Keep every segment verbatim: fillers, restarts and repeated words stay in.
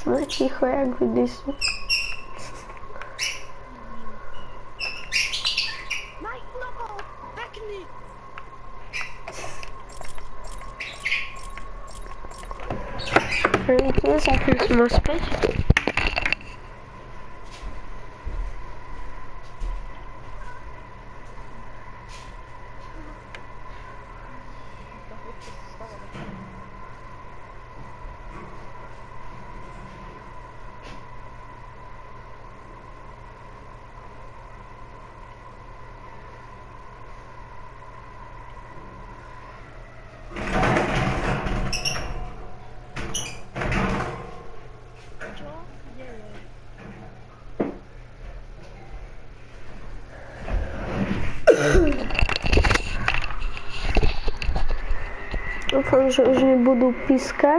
Jsme ticho jak kdysi. Vidíte, zakryl jsem ho zpět. Dúfam, že už nebudú pískať.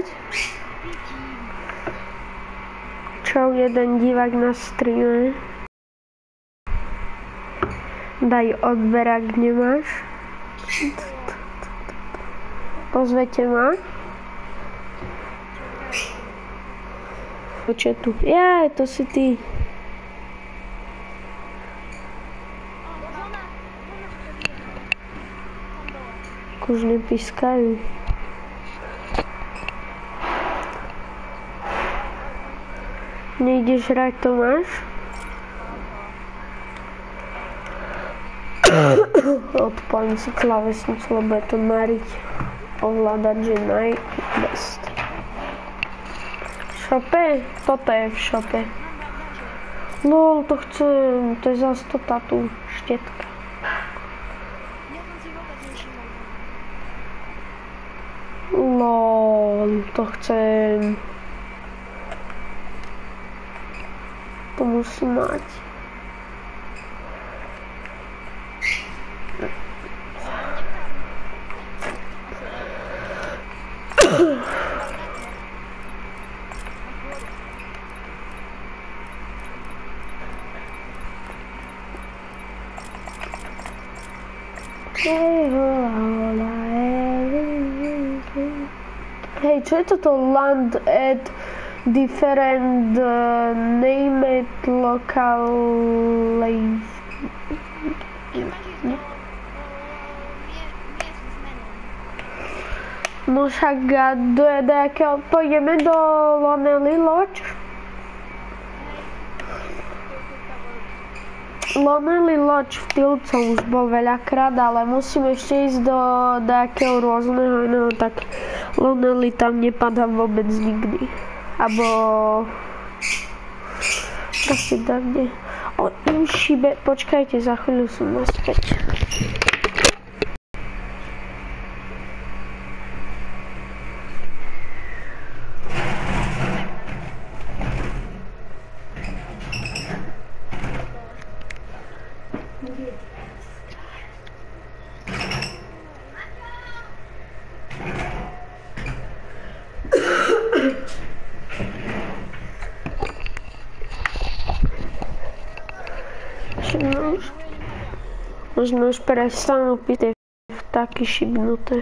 Čau, jeden divák na streame. Daj odber, ak nemáš. Pozvete ma. Čo tu? Jaj, to si ty. Už nepískajú. Nejdeš hrať, Tomáš? Odpalím si klávesnicu, lebo je to mariť. Ovládať, že najbest. V šope? Toto je v šope. No, to chcem. To je zase to tátu štetka. Lol, to chcem. To musím mať. Hej, čo je toto land at different uh, named locales? No však do, do jakého pôjdeme do Lonely Lodge? Lonely Lodge v Tilcom už bol veľakrát, ale musím ešte ísť do nejakého rôzneho iného, tak Lonely tam nepadá vôbec nikdy. Abo... Proste tam nie. O, im šibe... Počkajte, za chvíľu som naspäť. Možno už prestanú piť tie vtáky šibnuté.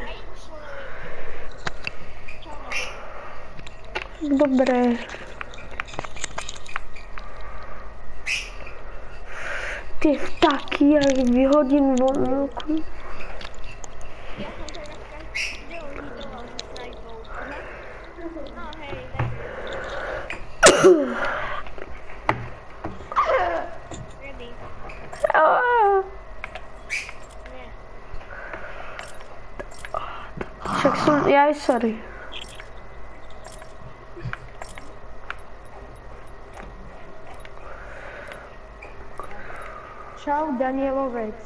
Dobre. Tie vtáky, ja ich vyhodím von. Však som, jaj, sorry. Čau, Danielovec.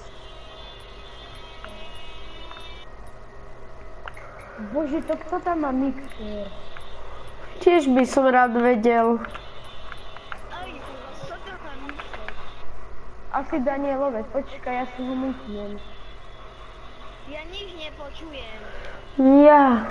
Bože, to kto tam má mixer? Tiež by som rád vedel. Asi Danielovec, počkaj, ja si ho mutnem. Ja nič nepočujem. Ja.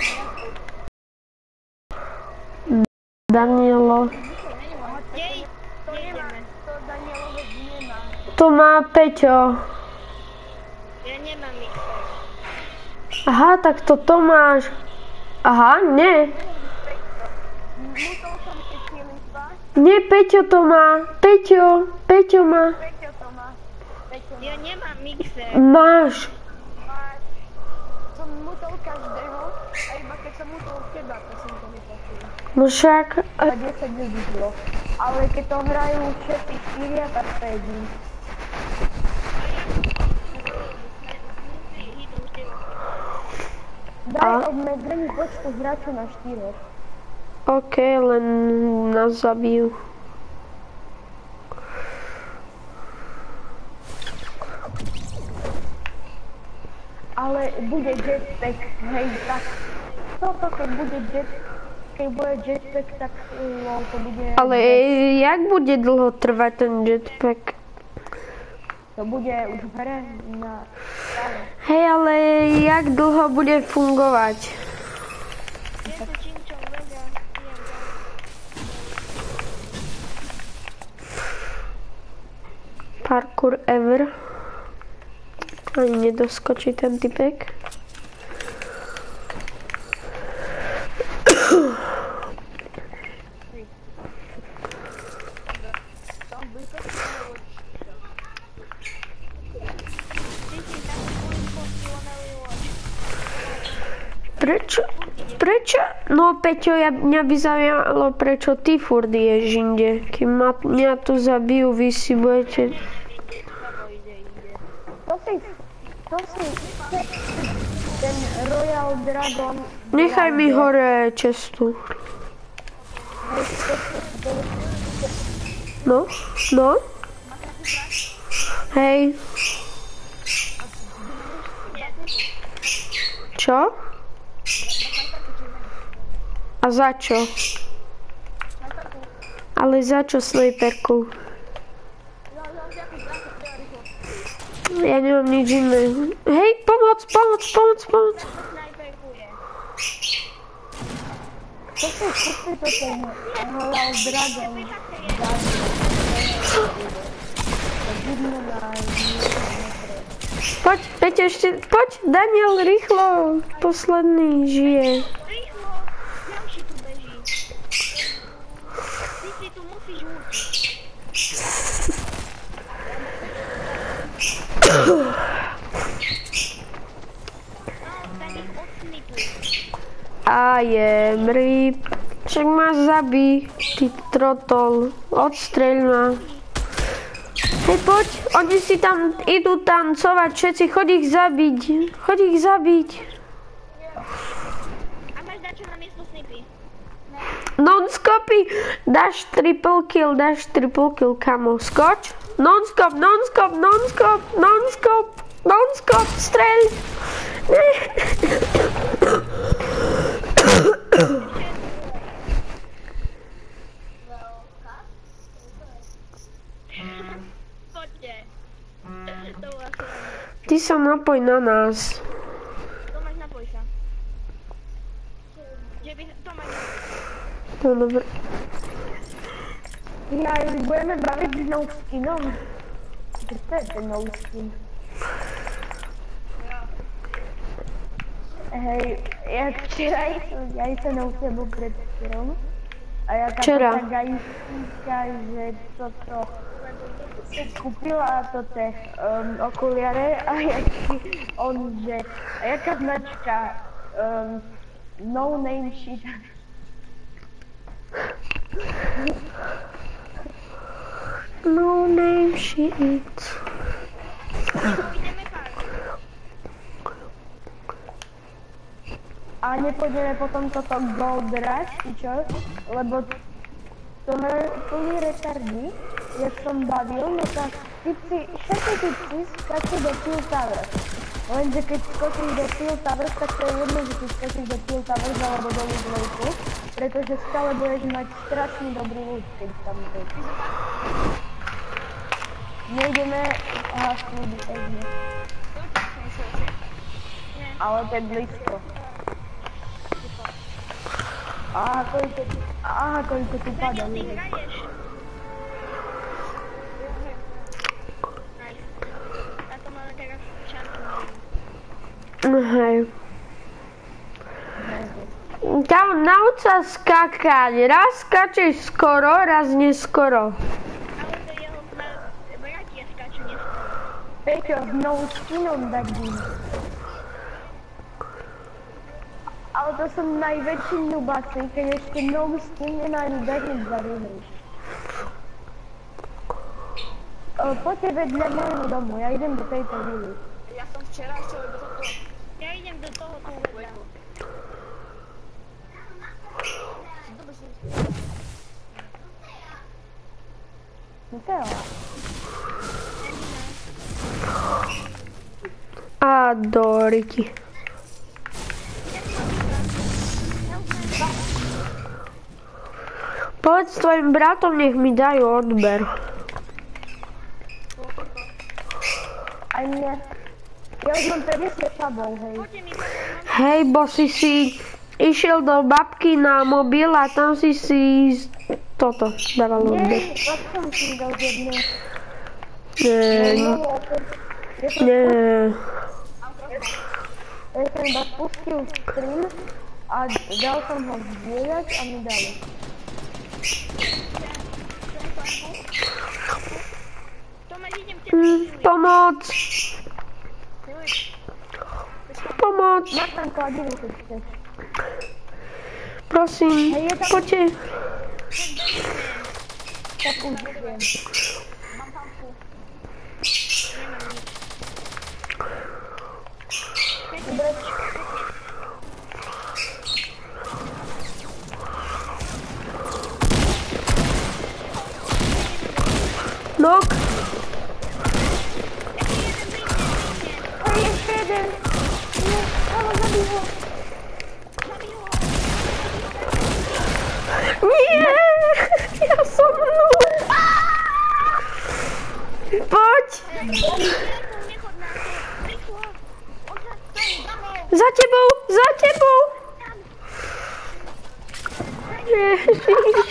Danielo. Jej, to nemá, to Danielovec nemá. To má Peťo. Ja nemám mixer. Aha, tak to Tomáš. Aha, nie. Mutol som si chvíli Nie, Peťo to má. Peťo, Peťo má. Peťo to má. Peťo má. Ja nemám mixer. Máš. Máš. Som mutol každého a iba keď som mutol teba, to som to nepočul. No však, A desať ľudí bylo. Ale keď to hrajú všetci štyria, tak to je jedin. Daj obmedzený počtu hráčov na štyroch. OK, len nás zabijú. Ale bude jetpack, hej, tak toto keď bude jet, keď bude jetpack, tak lol, to bude... Ale jak bude dlho trvať ten jetpack? To bude už v hre na stále. Hej, ale jak dlho bude fungovať? Je to činčom, vega, Parkour ever. Ani nedoskočí ten typek. Prečo? Prečo? No Peťo, ja, mňa by zaujímalo, prečo ty furt ješ inde. Kým ma, mňa tu zabijú, vy si budete... To si, to si, ten Royal Dragon... Nechaj mi hore čestu. No, no. Hej. Čo? A za čo? Ale za čo snajperku? Ja nemám nič iné. Hej, pomoc, pomoc, pomoc, pomoc. To si, to si to ten Royal Dragon. Poď, Peťo, ešte, poď, Daniel, rýchlo. Posledný žije. Rýchlo, ďalší tu beží. Ty si tu musíš učiť. No, tak ich odsnipuj. A je mŕp. Však ma zabí, ty trotol. Odstreľ ma. Hej, poď, oni si tam idú tancovať, všetci, choď ich zabiť. Choď ich zabiť. A máš dačo na miesto snipy? Non-scopy, dáš triple kill, dáš triple kill, kamo. Skoč. Non-scop, non-scop, non-scop, non-scop, non-scop, streľ. Poďte. To bola sranda. Ty sa napoj na nás. Tomáš, napoj sa. Že by... Tomáš, No dobre. Ja, budeme baviť s no skinom. Čo to je ten no skin? Hej, jak včera ja som na tebou pred včerom. A jaká Včera. to taká istinka, že toto si kúpila toto um, okuliare a jaký on, že a jaká značka um, no name shit. No name shit. ideme pár. A nepôjdeme potom toto Gold Rush, či čo? Lebo to hrajú úplný retardy, jak som bavil, no tak typci, všetci typci skačú do Steel Towers. Lenže keď skočíš do Steel Towers, tak to je jedno, že ty skočíš do Steel Towers alebo do Loot Lakeu, pretože stále budeš mať strašný dobrý loot, keď tam budeš. Nejdeme, aha, slúbi, ešte. Ale to je blízko. Aha, koľko tu, aha, koľko tu padá Ty ľudí. hraješ. Nice. A to máme teraz šancu. Hej. Kámo, nauč sa skákať. Raz skáčeš skoro, raz neskoro. Ale to jeho bratia skáču neskoro. Peťo, znovu s kinom dať dým. Ale to som najväčší nubaci, keď ešte nový skin nenájdu behniť za druhým. Poďte vedľa môjho domu, ja idem do tejto vily. Ja som včera chcel do toho. Ja idem do toho tu vedľa. No to je ona. A do Riky. Povedz tvojim bratom, nech mi dajú odber. Aj mne. Ja už mám päťdesiat sabov, hej. Poďte mi, Hej, bo si si išiel do babky na mobil a tam si si toto dával odber. Nie, vás som si dal z jedné. Nie, Ja som, nie. ja som iba spustil stream a dal som ho zdieľať a mi dali. Tomáš, idem tebe. Hm, pomoc, pomoc, Máš tam kladivo, keď chceš. prosím, poďte. Tak už viem. Mám pampu. Dobre, Nok, o, jeszcze jeden. Nie, halo, zabij ho. nie, ja som nóg. Poď, Nechod na to. Rýchlo. On sa stojí za mnou. za tebou, za tebou. Ježiš.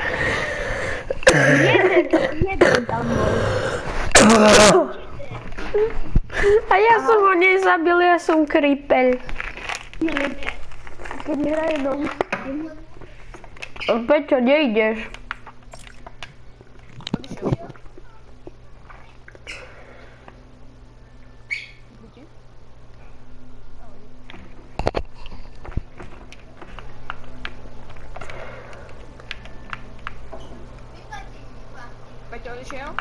Jeden tam bol. A ja som ho nezabil, ja som kripeľ. Keď hraje nový skin, Peťo, nejdeš. Peťo, odišiel?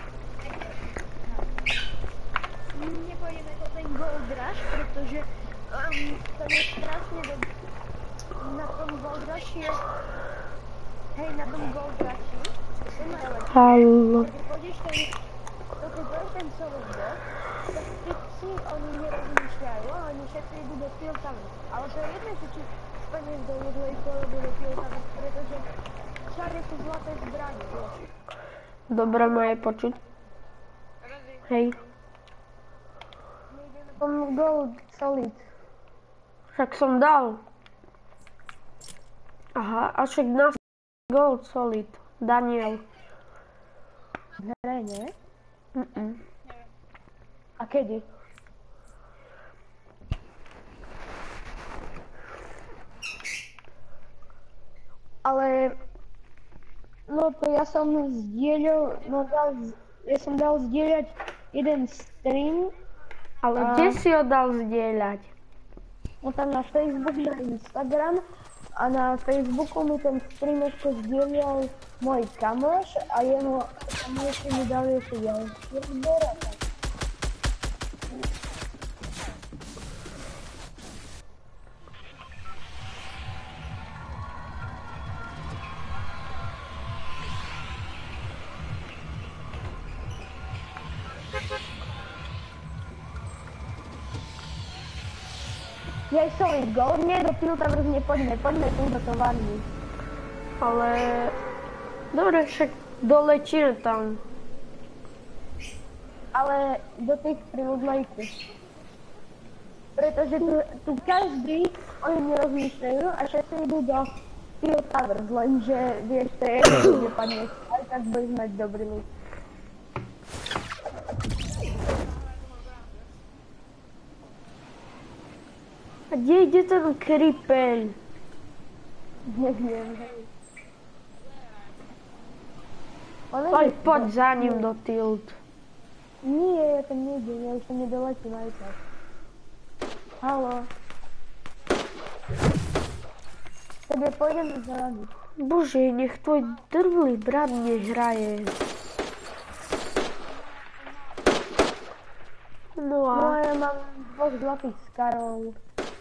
Nepôjdeme po ten Gold Rush, pretože um, to je strašne dobré. Na tom Gold Rush je... Hej, na tom Gold Rushi je najlepšie. Haló. Keď pôjdeš ten... To keď pôjdeš ten solo boss, tak typci, oni nerozmýšľajú, oni všetci idú do Steel Tower. Ale to je jedno, že či spadneš do Woodlake alebo do Steel Tower, pretože všade sú zlaté zbranie, vieš. Dobre ma je počuť. Hej. som gold solid. Však som dal. Aha, a však na gold solid. Daniel. V hre, nie? Mm-mm. A kedy? Ale... No to ja som zdieľal, no dal, ja som dal zdieľať jeden stream. Ale A- kde si ho dal zdieľať? No tam na Facebook, na Instagram a na Facebooku mi ten stream ešte zdieľal môj kamoš a jeho kamoši mi dali ešte ďalší odber a tak. Jej, sorry, gold, nie, do Piltavers nepoďme, poďme tu do továrny. Ale... Dobre, však doletíme tam. Ale do tých prívodlajku. Pretože tu, tu každý, oni nerozmýšľajú a všetci idú do Piltavers, lenže vieš, to je jedno, kde padneš, aj tak budeš mať dobrý loot. A kde ide ten kripeľ? Neviem, hej. Ale Poď, že- poď za ním do tilt. Nie, ja tam nejdem, ja už tam nedoletím aj tak. Haló. Tak ja pôjdem za vami. Bože, nech tvoj drvlý brat nehraje. No No a... a ja mám dvoch zlatých skarov.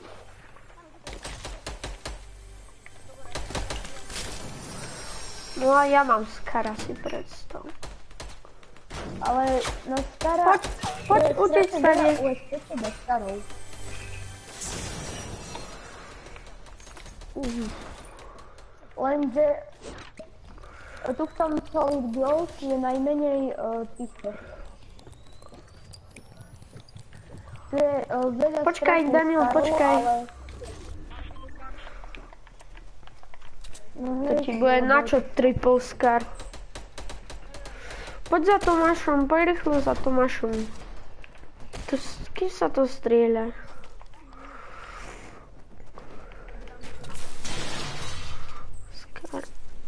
No a ja mám skara, si predstav. Ale na skara... Poď, poď, je uteď strašne sa, veľa nie. ú es pé bez skarov. Lenže tu v tom Solid Gold je najmenej uh, týchto. Tu je uh, veľa Počkaj, strašných Daniel, skarov, počkaj. Ale... No, To hej, ti bude na čo triple scar. Poď za Tomášom, poď rýchlo za Tomášom. To, s kým sa to strieľa? Scar.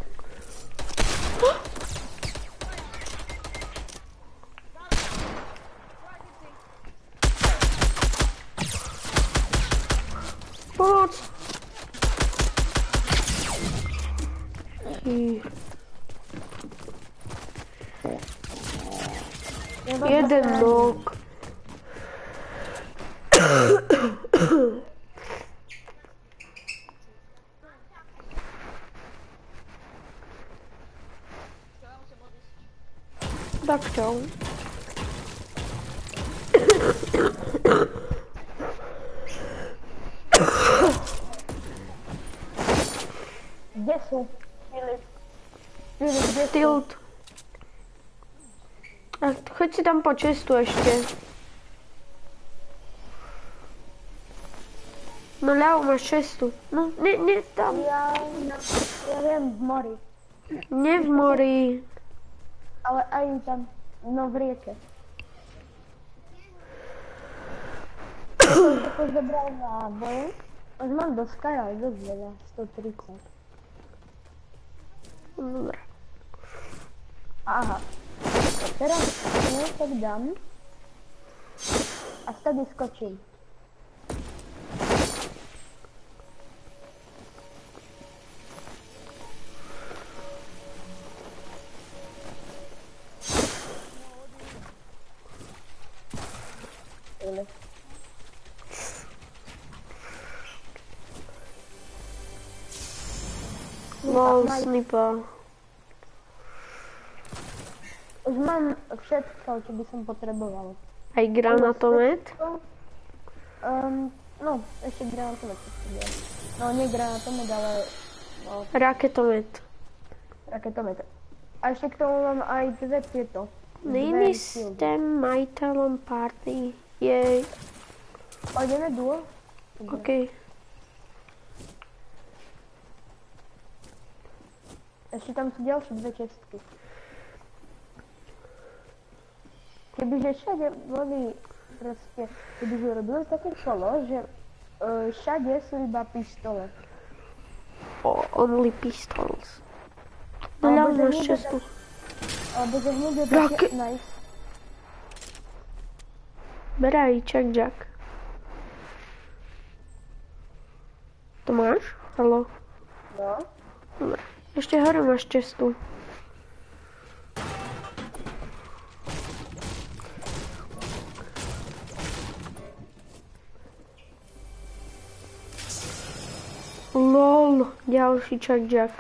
Pomoc! I... Jeden nok. Tak čau. Kde sú? Filip. Filip, kde sú? Tilt. A choď si tam po čestu ešte. No ľavo máš čestu. No, ne, ne, tam. Ja, ja viem v mori. Ne v mori. Ale aj tam, no v rieke. Ja som to zobral náboj. Už mám do skara aj dosť veľa, sto tridsať. Dobre. Aha. A teraz ja tak dám. A vtedy skočím. Ile? Lol, snipa. Už mám všetko, čo by som potreboval. Aj granatomet. Um, no, ešte granatomet potrebujem. No, nie granatomet, ale no, Raketomet. raketomet. A ešte k tomu mám aj dve tieto. Name Dve shieldy. system majiteľom party. Jej. Pôjdeme duo? OK. Ešte tam sú ďalšie dve čestky. Kebyže všade boli proste, kebyže robili také kolo, že uh, všade sú iba pištole. Oh, only pistols. No Alebo ľavo že máš hneď čestu. Alebo že hneď je Rake- také nice. Beraj, čak, Jack. To máš? Haló? No. Dobre. Ešte hore máš čestu. LOL, ďalší čak, Jack.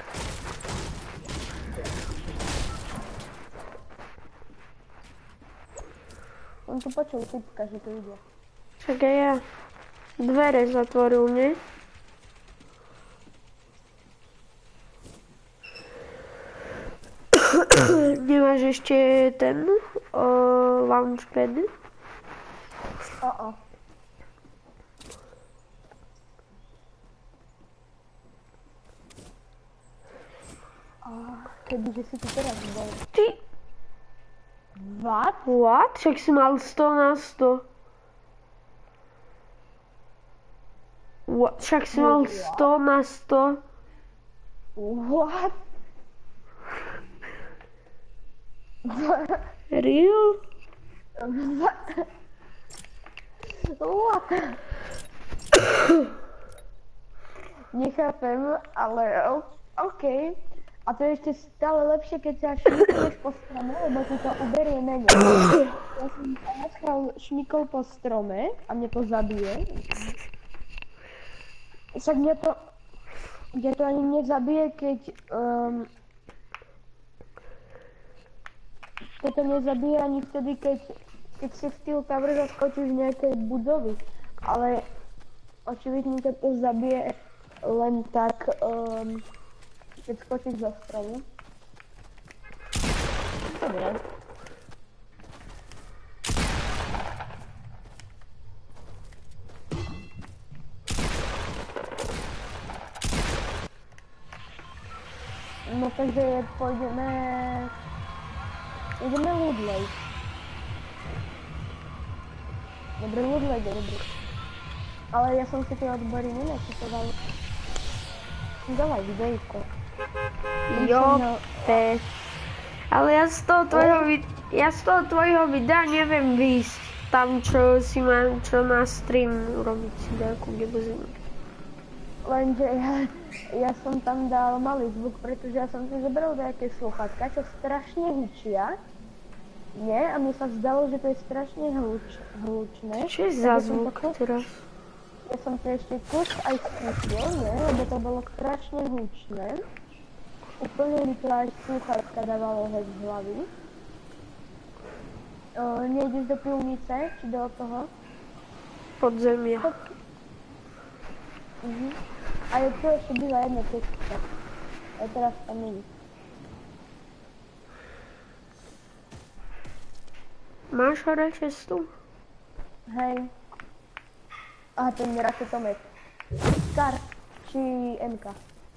On tu počul typka, že tu ide. Čak aj ja. Dvere zatvoril, nie? Nemáš ešte ten uh, launchpad? O-o. Kebyže si tu teraz bol. Ty, What? what? Však si mal sto na sto. What? Však si mal sto na sto. What? Real? What? Nechápem, ale o- OK. A to je ešte stále lepšie, keď sa šmikuješ po strome, lebo ti to uberie menej. Ja som sa nechal šmikol po strome a mne to zabije. Však mňa to... Mňa to ani nezabije, keď... Um, keď to nezabije ani vtedy, keď, keď si v Steel Tower zaskočíš z nejakej budovy. Ale očividne ťa to zabije len tak, um, keď skočíš za stromu. Dobre. No takže pôjdeme... Ideme Loot Lake. Dobre, Loot Lake je dobrý. Ale ja som si tie odbory nenacitoval. Dávaj videjko. Jo, pe. Ale ja z toho tvojho vid- ja z toho tvojho videa neviem výjsť. Tam, čo si mám, čo na stream urobiť si nejakú gebuzinu. Lenže ja, ja som tam dal malý zvuk, pretože ja som si zobral nejaké sluchatka, čo strašne hučia. Nie? A mi sa zdalo, že to je strašne hluč, hlučné. Čo je za Takže som zvuk to- teraz? Ja som to ešte kus aj skúsil, nie? Lebo to bolo strašne hlučné. Úplne mi to aj sluchatka dávalo hej z hlavy. O, nejdeš do pivnice, či do toho? Podzemia. Mhm. A je tu ešte byla jedna cesta. A teraz tam není. Máš hore cestu? Hej. A ten raketomet. Kar, či em ká.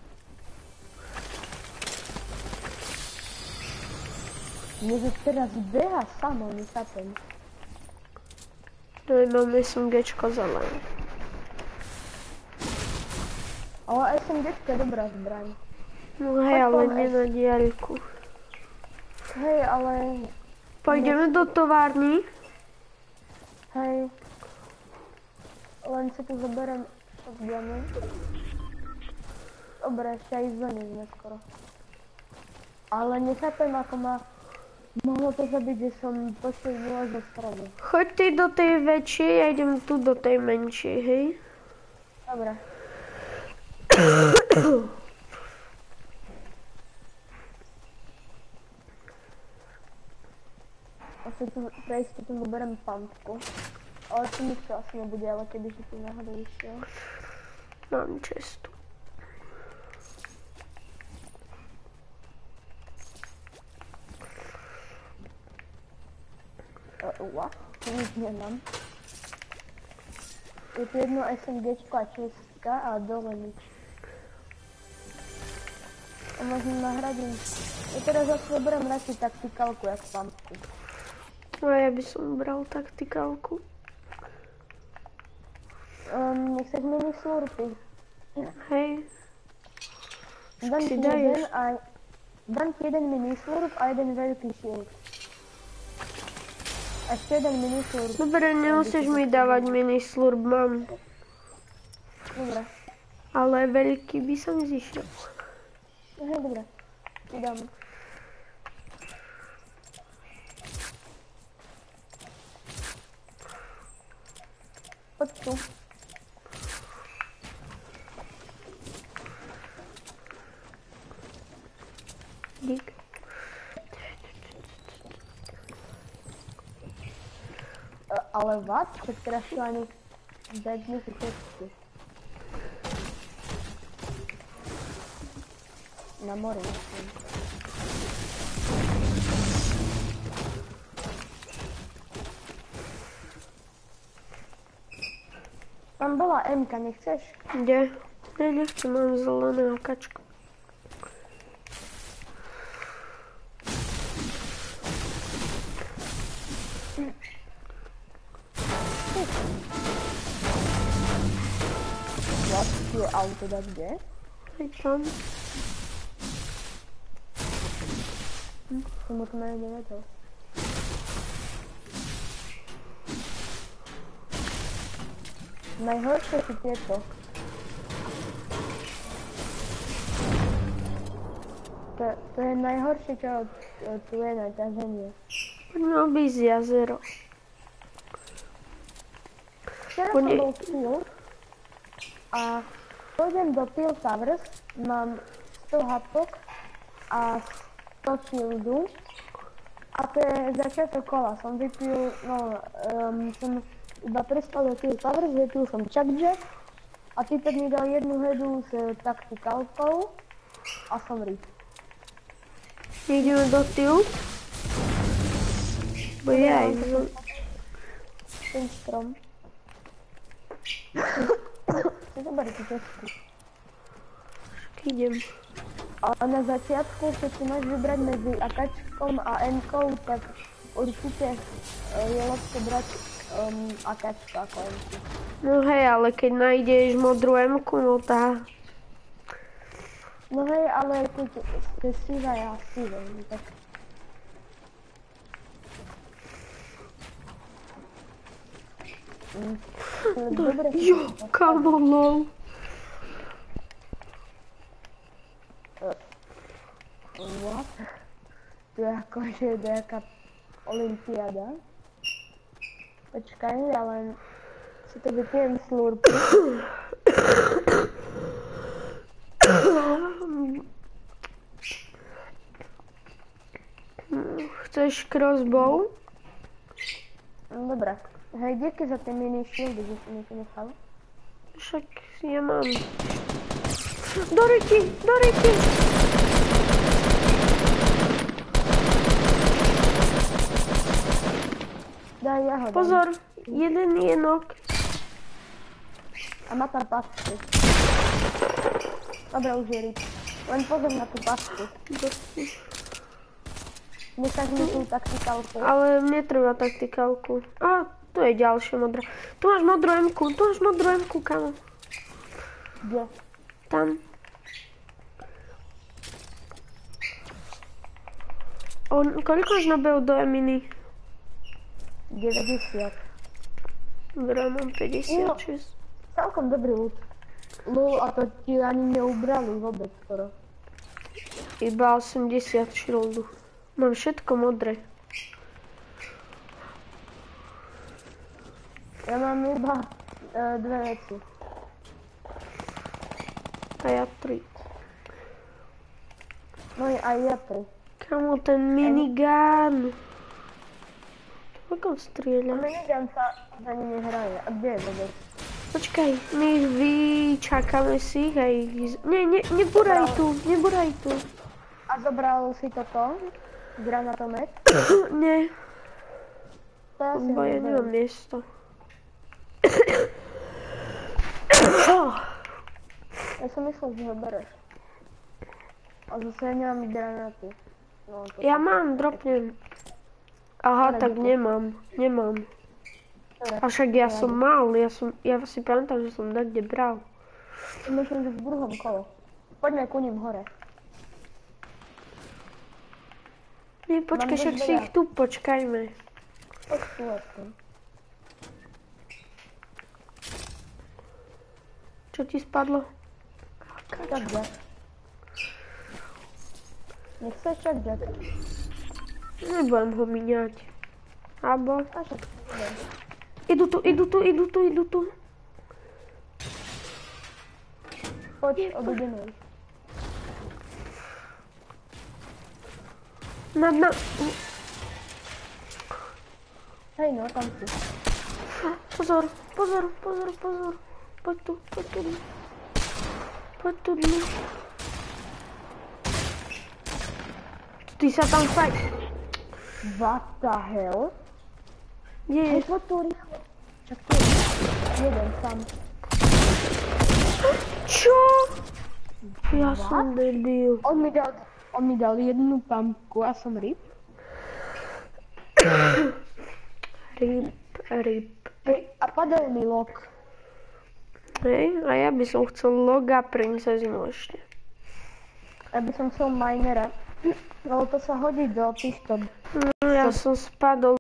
Mne to teraz beha samo, nechápem. No mám SMGčko zelené. Ale es em géčko je dobrá zbraň. No hej, ale nie na diaľku. Hej, ale... Pôjdeme do továrny? Hej. Len si tu zoberiem shotgunu. Dobre, ešte aj zanezme skoro. Ale nechápem, ako ma mohlo to zabiť, že som poškodila zo strany. Choď ty do tej väčšej, ja idem tu do tej menšej, hej? Dobre. Asi tu pre istotu zoberiem pantku. Ale tu nikto asi nebude, ale kebyže tu náhodou išiel. Mám cestu. Uh, tu nič nemám. Je tu jedno SMGčko a čestka a dole nič. A možno nahradím. Ja teraz zase zoberiem radšej taktikalku, jak pantku. No ja by som bral taktikálku. Um, nechceš mini slurpy? Hej. Dám si ti daješ. jeden a... Dám ti jeden mini slurp a jeden veľký shield. A ešte jeden mini slurp. Dobre, nemusíš mi dávať mini slurp, mám. Dobre. Ale veľký by som zišiel. Aha, dobre. Ti dám. Poď tu. Dík. E, ale vad? Však teraz tu ani dať mi si cesty. Na mori, myslím. Tam bola emka, nechceš? Kde? Ne, nechcem, mám zelené kačko. What? Tu je auto dať kde? Hej tam. Som o tom aj nevedel. Najhoršie sú tieto. To, to je najhoršie, čo tu je na ťaženie. Poďme obísť jazero. Včera som bol v Peel a pôjdem do Peel Towers, mám sto hapok a sto shieldu a to je začiatok kola. Som vypil, no, um, som iba prestal do Peel Towers, vypil som Chuck Jack a týpek mi dal jednu hedu s taktikálkou a som rýb. Ideme do Tilt. Bo ja aj ten strom. Si zober tú cestu. idem. A na začiatku, keď si máš vybrať medzi akačkom a enkou, tak určite je lepšie brať um, akačku ako enku. No hej, ale keď nájdeš modrú emku, no tá... No hej, ale keď ste síva, ja síva, tak... Mm. Dobre, jo, kamo, lol. What? To je akože nejaká olympiáda. Počkaj, ja len si to vypijem slurpu. Chceš crossbow? No dobré. Hej, díky za tie mini shieldy, že si mi to nechal. Však ja mám. Do ryti, do ryti! Daj, ja ho dám. Pozor, jeden jenok. A má tam pasku. Dobre, už je ryb. Len pozor na tú pasku. Necháš mi tú taktikálku. Ale mne treba taktikálku. Á, tu je ďalšia modrá. Tu máš modrú emku, tu máš modrú emku, kamo. Kde? Tam. On, koľko máš nabehol do Eminy? deväťdesiat. Dobre, mám päťdesiatšesť. Celkom dobrý ľud. Lul, a to ti ani neubrali vôbec skoro. Iba osemdesiat shieldu. Mám všetko modré. Ja mám iba uh, dve veci. A ja tri. No i aj ja tri. Kamo, ten minigun. Ako strieľa? Minigun sa za ne nehraje. A kde je vôbec? Počkaj, my vyčakáme si ich aj... Nie, ne, nebúraj tu, nebúraj tu. A zobral si toto? Granatomet? Nie, To ja si bo ja nezoberiem. nemám miesto. Ja som myslel, že ho bereš. A zase ja nemám granáty. No, to Ja mám, dropnem. Aha, tak nemám, nemám. Dobre. A však ja som mal, ja som, ja si pamätám, že som niekde bral. Myslím, že v druhom kole. Poďme ku ním hore. Nie, počkaj, Mám však dosť si veľa. ich tu počkajme. Poď tu aspoň. Čo ti spadlo? Chuck Jack. Nechceš Chuck Jack? Nebudem ho míňať. Abo... A však idem. Idú tu, idú tu, idú tu, idú tu. Poď, obideme ich. Nad na... Hej no, tam si. Pozor, pozor, pozor, pozor. Poď tu, poď tu. Poď tu dnu. Ty sa tam faj... What the hell? Kde je? Hej, poď tu rýchlo. Čak tu je. Jeden tam. Čo? Ja som debil. On mi dal, on mi dal jednu pumpku a som ryb. Rip, rip. Hej, a padol mi lok. Hej, a ja by som chcel loga princezinu ešte. Ja by som chcel minera. Ale to sa hodí do týchto... No, ja som spadol